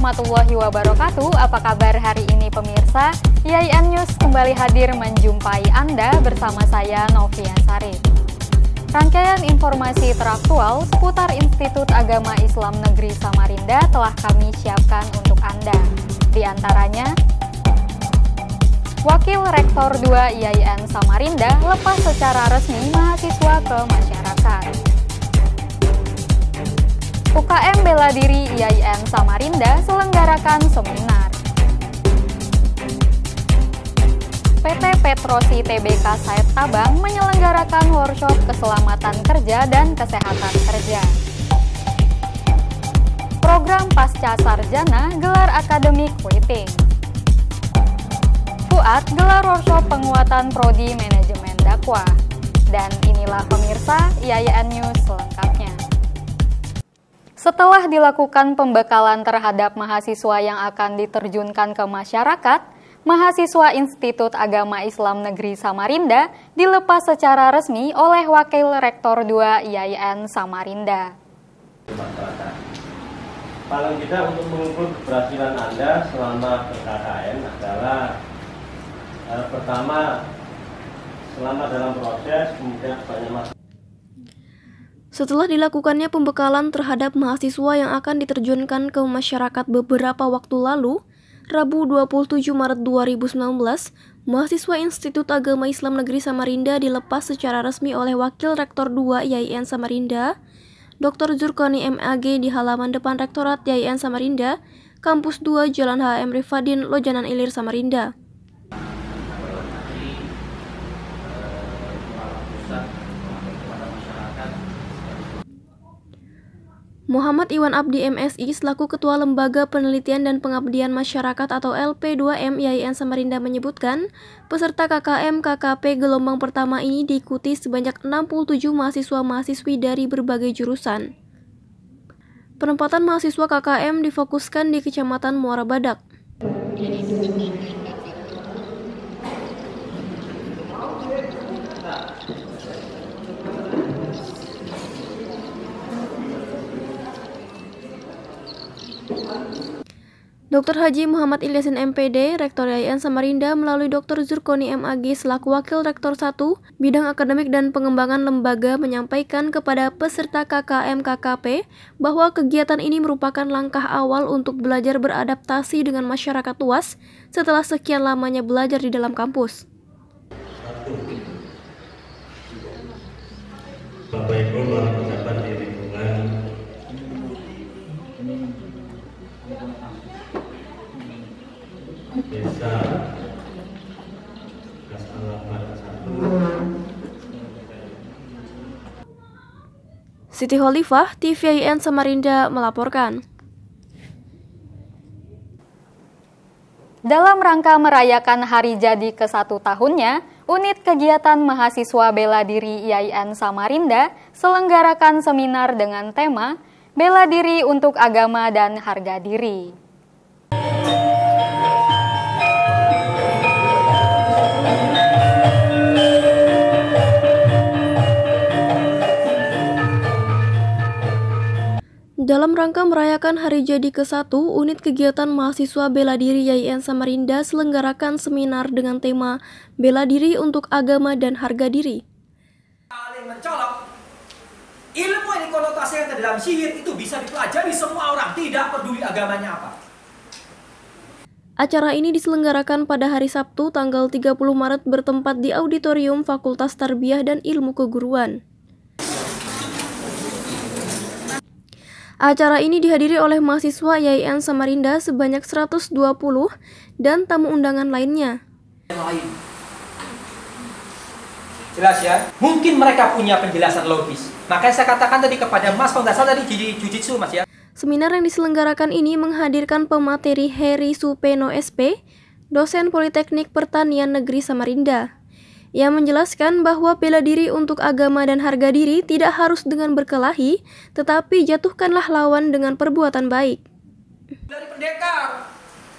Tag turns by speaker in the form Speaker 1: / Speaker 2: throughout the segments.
Speaker 1: warahmatullahi wabarakatuh. Apa kabar hari ini pemirsa? YIN News kembali hadir menjumpai Anda bersama saya Novia Sarif. Rangkaian informasi teraktual seputar Institut Agama Islam Negeri Samarinda telah kami siapkan untuk Anda. Di antaranya, Wakil Rektor 2 YIN Samarinda lepas secara resmi mahasiswa ke masyarakat. UKM Bela Diri YIN Samarinda selenggarakan seminar. PT Petrosi Tbk Said Tabang menyelenggarakan workshop keselamatan kerja dan kesehatan kerja. Program Pasca Sarjana gelar akademik Witing. Fuad gelar workshop penguatan prodi manajemen dakwah. Dan inilah pemirsa YIN News selengkapnya. Setelah dilakukan pembekalan terhadap mahasiswa yang akan diterjunkan ke masyarakat, mahasiswa Institut Agama Islam Negeri Samarinda dilepas secara resmi oleh Wakil Rektor 2 YIN Samarinda.
Speaker 2: Paling tidak untuk mengukur keberhasilan Anda selama ber-KKN adalah pertama, selama dalam proses, kemudian banyak masalah.
Speaker 3: Setelah dilakukannya pembekalan terhadap mahasiswa yang akan diterjunkan ke masyarakat beberapa waktu lalu, Rabu 27 Maret 2019, mahasiswa Institut Agama Islam Negeri Samarinda dilepas secara resmi oleh Wakil Rektor 2 YIN Samarinda, Dr. Zurkoni MAG di halaman depan Rektorat YIN Samarinda, Kampus 2 Jalan HM Rifadin, Lojanan Ilir, Samarinda. Muhammad Iwan Abdi MSI selaku Ketua Lembaga Penelitian dan Pengabdian Masyarakat atau LP2M YIN Samarinda menyebutkan, peserta KKM KKP gelombang pertama ini diikuti sebanyak 67 mahasiswa-mahasiswi dari berbagai jurusan. Penempatan mahasiswa KKM difokuskan di Kecamatan Muara Badak. Dr. Haji Muhammad Ilyasin MPD, Rektor YIN Samarinda melalui Dr. Zurkoni MAG selaku Wakil Rektor 1, Bidang Akademik dan Pengembangan Lembaga menyampaikan kepada peserta KKM KKP bahwa kegiatan ini merupakan langkah awal untuk belajar beradaptasi dengan masyarakat luas setelah sekian lamanya belajar di dalam kampus.
Speaker 2: Bapak Ibu mendapat di lingkungan Desa Kasalapan 1.
Speaker 3: Siti Khalifah, TV YIN Samarinda melaporkan.
Speaker 1: Dalam rangka merayakan hari jadi ke-1 tahunnya, Unit Kegiatan Mahasiswa Bela Diri YIN Samarinda selenggarakan seminar dengan tema Bela Diri untuk Agama dan Harga Diri.
Speaker 3: Dalam rangka merayakan hari jadi ke-1, Unit Kegiatan Mahasiswa Bela Diri YIN Samarinda selenggarakan seminar dengan tema Bela Diri untuk Agama dan Harga Diri.
Speaker 4: Paling mencolok, ilmu yang dikonotasikan dalam sihir itu bisa dipelajari semua orang, tidak peduli agamanya apa.
Speaker 3: Acara ini diselenggarakan pada hari Sabtu tanggal 30 Maret bertempat di Auditorium Fakultas Tarbiyah dan Ilmu Keguruan. Acara ini dihadiri oleh mahasiswa YIN Samarinda sebanyak 120 dan tamu undangan lainnya.
Speaker 4: Jelas ya? Mungkin mereka punya penjelasan logis. Makanya saya katakan tadi kepada Mas Pengdasar tadi Jujitsu Mas ya.
Speaker 3: Seminar yang diselenggarakan ini menghadirkan pemateri Heri Supeno SP, dosen Politeknik Pertanian Negeri Samarinda. Ia menjelaskan bahwa bela diri untuk agama dan harga diri tidak harus dengan berkelahi, tetapi jatuhkanlah lawan dengan perbuatan baik.
Speaker 4: Dari pendekar.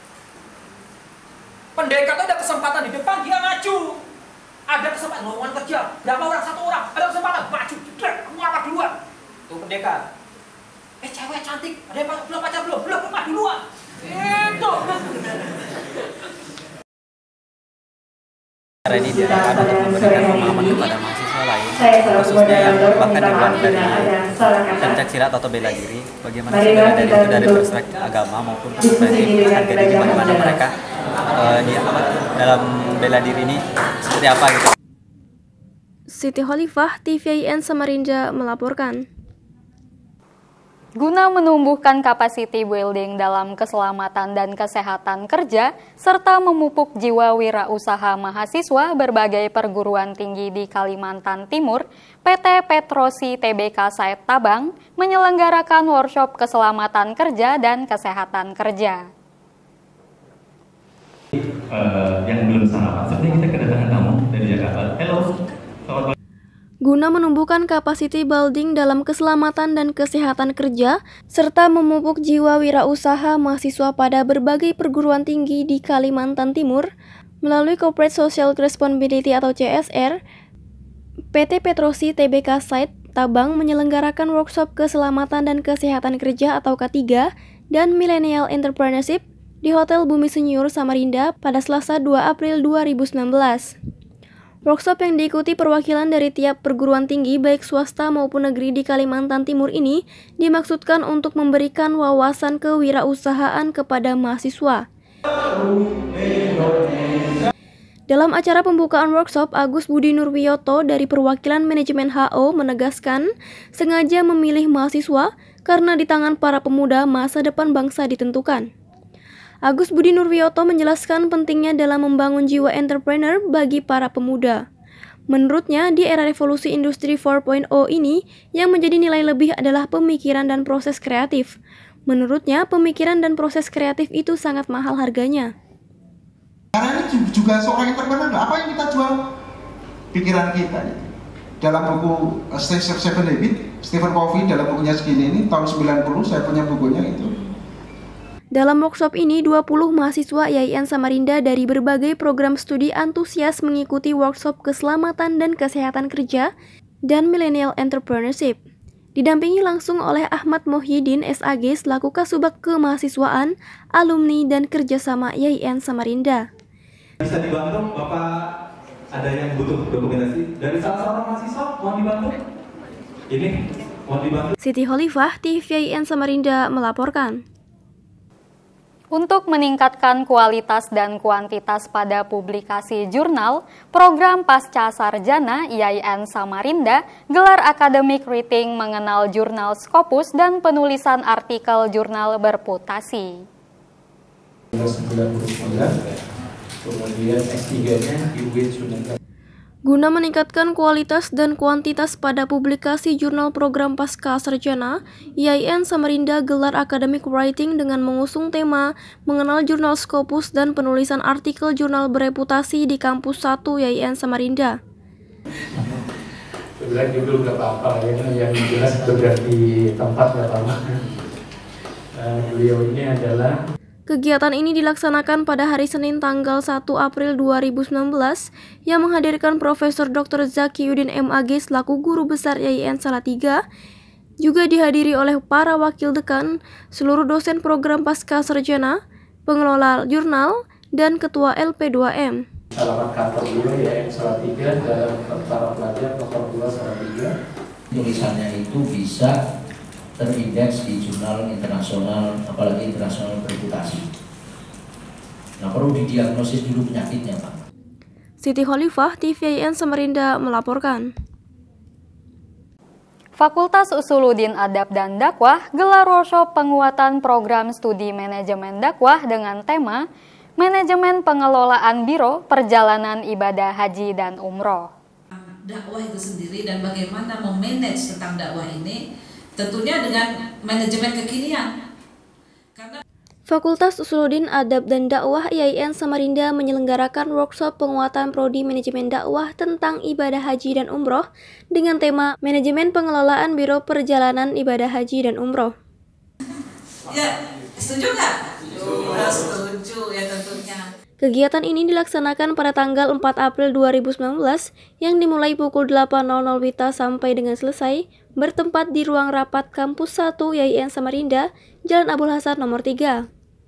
Speaker 4: Pendekar itu ada kesempatan di depan, dia maju. Ada kesempatan lowongan kerja, berapa orang? 1 orang. Ada kesempatan, maju, melamar duluan. Itu pendekar. Cewek cantik, ada yang belum pacar belum maju duluan.
Speaker 5: Cara ini diadakan untuk memberikan pemahaman kepada mahasiswa lain, khususnya yang bahkan di luar dari Pencaksilat atau bela diri, bagaimana sih bela diri itu dari perspektif agama maupun perspektif harga diri, bagaimana mereka dalam bela diri ini seperti apa gitu.
Speaker 3: Siti Khalifah, TVIN Samarinda melaporkan.
Speaker 1: Guna menumbuhkan capacity building dalam keselamatan dan kesehatan kerja, serta memupuk jiwa wirausaha mahasiswa berbagai perguruan tinggi di Kalimantan Timur, PT Petrosi Tbk Said Tabang menyelenggarakan workshop keselamatan kerja dan kesehatan kerja.
Speaker 6: Yang belum sarapan, seperti kita kedatangan tamu dari Jakarta. Halo, selamat pagi.
Speaker 3: Guna menumbuhkan capacity building dalam keselamatan dan kesehatan kerja, serta memupuk jiwa wirausaha mahasiswa pada berbagai perguruan tinggi di Kalimantan Timur, melalui Corporate Social Responsibility atau CSR, PT Petrosi Tbk Said Tabang menyelenggarakan workshop keselamatan dan kesehatan kerja atau K3 dan Millennial Entrepreneurship di Hotel Bumi Senyur, Samarinda pada Selasa 2 April 2019. Workshop yang diikuti perwakilan dari tiap perguruan tinggi baik swasta maupun negeri di Kalimantan Timur ini dimaksudkan untuk memberikan wawasan kewirausahaan kepada mahasiswa. Dalam acara pembukaan workshop, Agus Budi Nurwiyoto dari perwakilan manajemen HO menegaskan sengaja memilih mahasiswa karena di tangan para pemuda masa depan bangsa ditentukan. Agus Budi Nurwiyoto menjelaskan pentingnya dalam membangun jiwa entrepreneur bagi para pemuda. Menurutnya, di era revolusi industri 4.0 ini, yang menjadi nilai lebih adalah pemikiran dan proses kreatif. Menurutnya, pemikiran dan proses kreatif itu sangat mahal harganya.
Speaker 7: Karena ini juga seorang entrepreneur, apa yang kita jual? Pikiran kita. Dalam buku Seven Habits, Stephen Covey dalam bukunya segini ini, tahun 90, saya punya bukunya itu.
Speaker 3: Dalam workshop ini, 20 mahasiswa IAIN Samarinda dari berbagai program studi antusias mengikuti workshop keselamatan dan kesehatan kerja dan Millennial Entrepreneurship. Didampingi langsung oleh Ahmad Mohyidin SAG selaku Kasubag Kemahasiswaan, Alumni dan Kerjasama IAIN Samarinda.
Speaker 6: Bisa dibantu, Bapak ada yang butuh dokumentasi dari salah seorang mahasiswa, mohon dibantu. Ini, mohon dibantu.
Speaker 3: Siti Khalifah, TVIN Samarinda melaporkan.
Speaker 1: Untuk meningkatkan kualitas dan kuantitas pada publikasi jurnal, program Pasca Sarjana IAIN Samarinda gelar Academic Reading mengenal jurnal Scopus dan penulisan artikel jurnal berputasi.
Speaker 8: 99, kemudian S3-nya di UIN Sunda.
Speaker 3: Guna meningkatkan kualitas dan kuantitas pada publikasi jurnal program Pasca Sarjana, IAIN Samarinda gelar Academic Writing dengan mengusung tema mengenal jurnal Scopus dan penulisan artikel jurnal bereputasi di Kampus 1 IAIN Samarinda.
Speaker 8: Sebenarnya judul nggak apa-apa ya, yang jelas berganti tempat nggak apa-apa. Beliau ini adalah
Speaker 3: Kegiatan ini dilaksanakan pada hari Senin tanggal 1 April 2019 yang menghadirkan Profesor Dr. Zakiyuddin MAG selaku Guru Besar IAIN Salatiga, juga dihadiri oleh para wakil dekan, seluruh dosen program Pasca Sarjana, pengelola jurnal, dan Ketua LP2M.
Speaker 8: alamat kantor beliau IAIN Salatiga dan para pelajar nomor 2 Salatiga.
Speaker 9: Tulisannya itu bisa terindeks di jurnal internasional, apalagi internasional bereputasi. Nah, perlu didiagnosis dulu penyakitnya, Pak.
Speaker 3: Siti Khalifah, TVIN Samarinda melaporkan.
Speaker 1: Fakultas Usuluddin Adab dan Dakwah gelar workshop penguatan program studi manajemen dakwah dengan tema Manajemen Pengelolaan Biro Perjalanan Ibadah Haji dan Umroh.
Speaker 10: Dakwah itu sendiri dan bagaimana memanage tentang dakwah ini tentunya dengan manajemen kekinian. Karena
Speaker 3: Fakultas Usuluddin Adab dan Dakwah IAIN Samarinda menyelenggarakan workshop penguatan prodi manajemen dakwah tentang ibadah haji dan umroh dengan tema Manajemen Pengelolaan Biro Perjalanan Ibadah Haji dan Umroh.
Speaker 10: Ya, setuju nggak? Setuju ya tentunya.
Speaker 3: Kegiatan ini dilaksanakan pada tanggal 4 April 2019 yang dimulai pukul 8.00 WITA sampai dengan selesai, bertempat di ruang rapat Kampus 1 IAIN Samarinda, Jalan Abul Hasan nomor 3.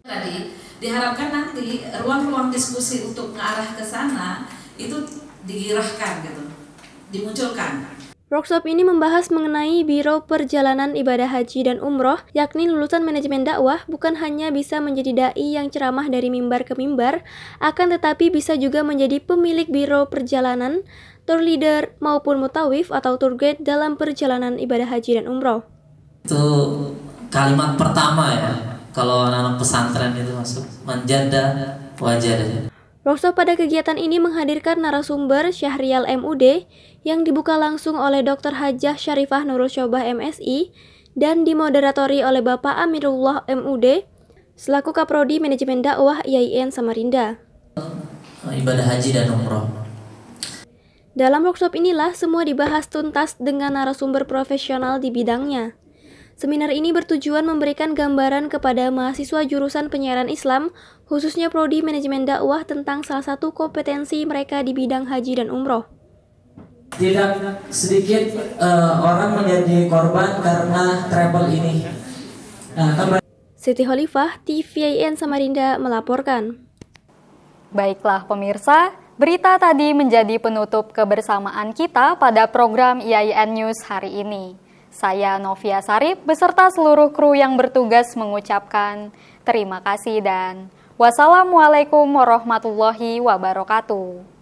Speaker 10: Tadi diharapkan nanti ruang-ruang diskusi untuk mengarah ke sana itu digirahkan gitu, dimunculkan.
Speaker 3: Workshop ini membahas mengenai Biro Perjalanan Ibadah Haji dan Umroh, yakni lulusan manajemen dakwah bukan hanya bisa menjadi dai yang ceramah dari mimbar ke mimbar, akan tetapi bisa juga menjadi pemilik biro perjalanan, tour leader maupun mutawif atau tour guide dalam perjalanan ibadah haji dan umroh.
Speaker 11: Itu kalimat pertama ya. Kalau anak-anak pesantren itu masuk menjada wajadah.
Speaker 3: Workshop pada kegiatan ini menghadirkan narasumber Syahrial MUD yang dibuka langsung oleh Dr. Hajah Syarifah Nurul Syobah MSI dan dimoderatori oleh Bapak Amirullah MUD selaku Kaprodi Manajemen Dakwah IAIN Samarinda.
Speaker 11: Ibadah haji dan umroh.
Speaker 3: Dalam workshop inilah semua dibahas tuntas dengan narasumber profesional di bidangnya. Seminar ini bertujuan memberikan gambaran kepada mahasiswa jurusan penyiaran Islam, khususnya Prodi Manajemen Dakwah tentang salah satu kompetensi mereka di bidang haji dan umroh.
Speaker 11: Tidak sedikit orang menjadi korban karena travel ini.
Speaker 3: Siti Khalifah, TVIN Samarinda melaporkan.
Speaker 1: Baiklah pemirsa, berita tadi menjadi penutup kebersamaan kita pada program IAIN News hari ini. Saya Novia Sarip beserta seluruh kru yang bertugas mengucapkan terima kasih dan wassalamualaikum warahmatullahi wabarakatuh.